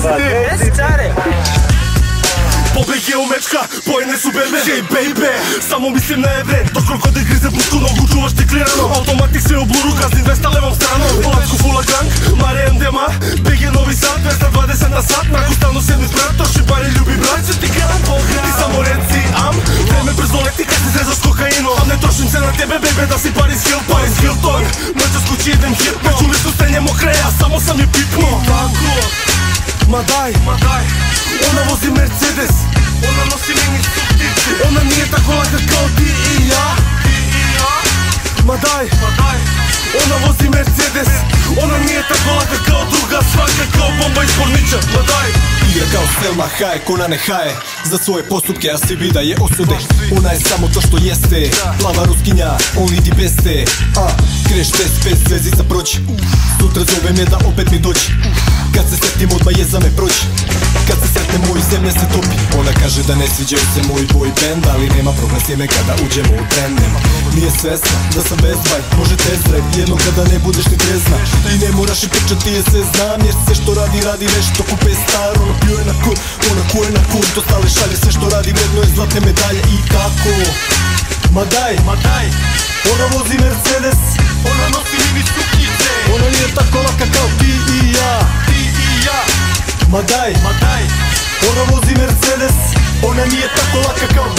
Pobieg je umečka, pojene su bebe. Hey baby, samo mislim na evre. Dok krokodil grize pušku nogu, čuvaš tiklirano. Automatik sve u bluru, kaznim 200 levom stranom. Polansko fula gang, Mare MDMA. BG Novi Sad, 220 na sat. Nakon stanu sedmi sprat, to šipari ljubi brat. Će ti gran pogra, ti samo reci am. Vreme brzo leti kad si zrezaš kokainom. Al ne trošim se na tebe baby, da si Paris Hilton. Noćas kući idem hitno. Čuli su stenje mokre, a samo sam je pipno. Tako, ma daj, ona vozi Mercedes, ona nosi mini suktice. Ona nije tako laka kao ti i ja. Ma daj, ona vozi Mercedes, ona nije tako laka kao druga svaka, kao bomba iz porniča. Ma daj. Igra kao Selma Hayek, ona ne haje za svoje postupke, a svi bi da je osude. Ona je samo to što jeste, plava ruskinja, only the beste. Kreš bez zvezica proći, sutra zove me da opet mi doći. Kad se sretim odmah je za me proći, kad se sretne moj zemlje se topi. Ona kaže da ne sviđaju se moj boy band, ali nema problem s njime kada uđemo u trend. Nije svesna da sam bezvaj, može te zreb, jednom kada ne budeš ni trezna. I ne moraš i pričati je se znam, jer sve što radi nešto kupe star. Ona pljuje na kur, ona kuje na kur, to stale šalje, sve što radi vredno je zlatne medalje i tako. Ma daj, ona vozi Mercedes, Ona nosi mini suktice, ona nije tako laka kao ti i ja. Ma daj, ona vozi Mercedes, ona nije tako laka kao